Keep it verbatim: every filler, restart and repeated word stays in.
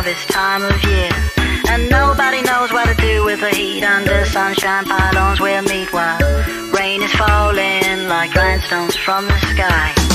of its time of year. And nobody knows what to do with the heat under sunshine pylons we'll meet while rain is falling like grindstones from the sky.